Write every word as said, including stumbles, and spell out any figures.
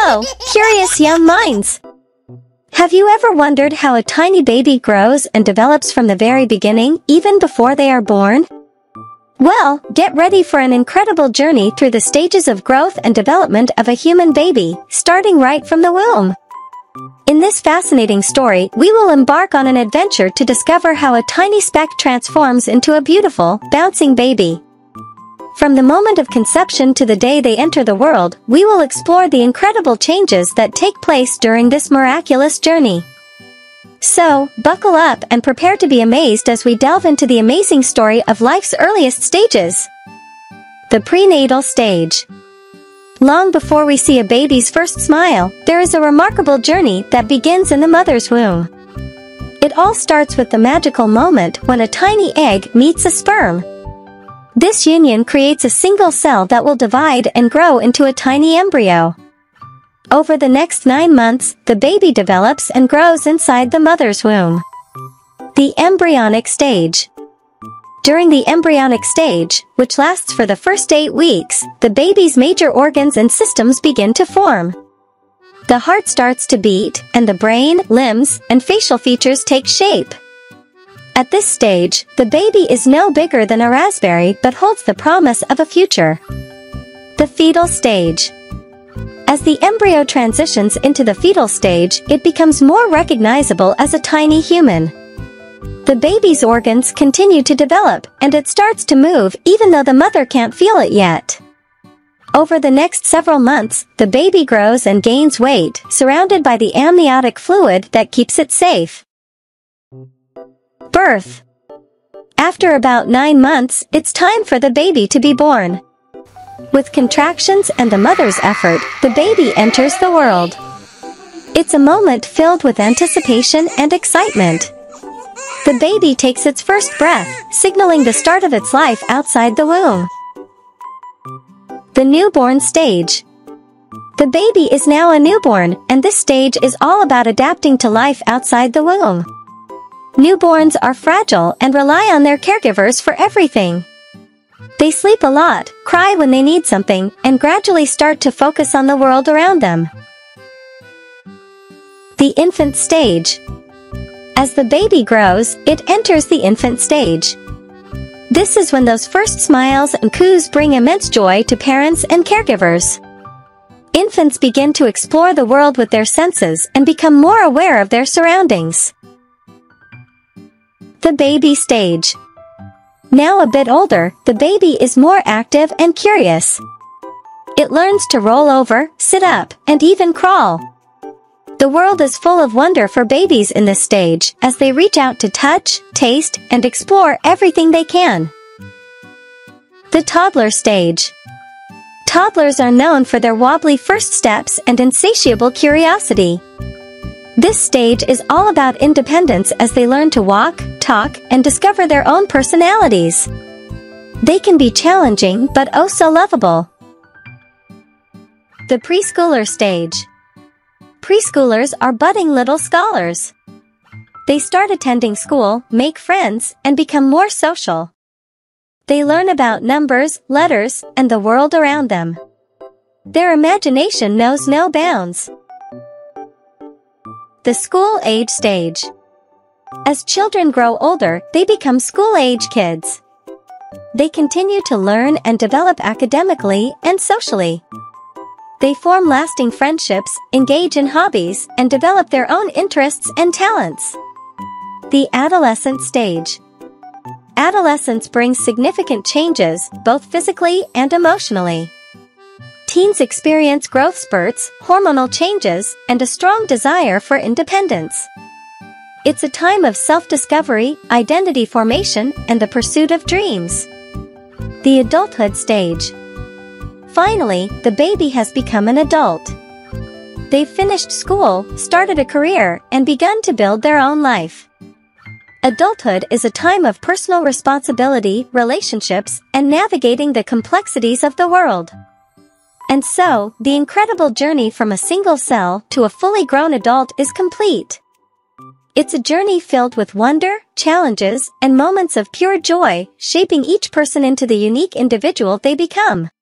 Hello, curious young minds! Have you ever wondered how a tiny baby grows and develops from the very beginning, even before they are born? Well, get ready for an incredible journey through the stages of growth and development of a human baby, starting right from the womb. In this fascinating story, we will embark on an adventure to discover how a tiny speck transforms into a beautiful, bouncing baby. From the moment of conception to the day they enter the world, we will explore the incredible changes that take place during this miraculous journey. So, buckle up and prepare to be amazed as we delve into the amazing story of life's earliest stages. The prenatal stage. Long before we see a baby's first smile, there is a remarkable journey that begins in the mother's womb. It all starts with the magical moment when a tiny egg meets a sperm. This union creates a single cell that will divide and grow into a tiny embryo. Over the next nine months, the baby develops and grows inside the mother's womb. The embryonic stage. During the embryonic stage, which lasts for the first eight weeks, the baby's major organs and systems begin to form. The heart starts to beat, and the brain, limbs, and facial features take shape. At this stage, the baby is no bigger than a raspberry but holds the promise of a future. The fetal stage. As the embryo transitions into the fetal stage, it becomes more recognizable as a tiny human. The baby's organs continue to develop, and it starts to move even though the mother can't feel it yet. Over the next several months, the baby grows and gains weight, surrounded by the amniotic fluid that keeps it safe. Birth. After about nine months, it's time for the baby to be born. With contractions and the mother's effort, the baby enters the world. It's a moment filled with anticipation and excitement. The baby takes its first breath, signaling the start of its life outside the womb. The newborn stage. The baby is now a newborn, and this stage is all about adapting to life outside the womb. Newborns are fragile and rely on their caregivers for everything. They sleep a lot, cry when they need something, and gradually start to focus on the world around them. The infant stage. As the baby grows, it enters the infant stage. This is when those first smiles and coos bring immense joy to parents and caregivers. Infants begin to explore the world with their senses and become more aware of their surroundings. The baby stage. Now a bit older, the baby is more active and curious. It learns to roll over, sit up, and even crawl. The world is full of wonder for babies in this stage, as they reach out to touch, taste, and explore everything they can. The toddler stage. Toddlers are known for their wobbly first steps and insatiable curiosity. This stage is all about independence as they learn to walk, talk, and discover their own personalities. They can be challenging but oh so lovable. The preschooler stage. Preschoolers are budding little scholars. They start attending school, make friends, and become more social. They learn about numbers, letters, and the world around them. Their imagination knows no bounds. The school-age stage. As children grow older, they become school-age kids. They continue to learn and develop academically and socially. They form lasting friendships, engage in hobbies, and develop their own interests and talents. The adolescent stage. Adolescence brings significant changes, both physically and emotionally. Teens experience growth spurts, hormonal changes, and a strong desire for independence. It's a time of self-discovery, identity formation, and the pursuit of dreams. The adulthood stage. Finally, the baby has become an adult. They've finished school, started a career, and begun to build their own life. Adulthood is a time of personal responsibility, relationships, and navigating the complexities of the world. And so, the incredible journey from a single cell to a fully grown adult is complete. It's a journey filled with wonder, challenges, and moments of pure joy, shaping each person into the unique individual they become.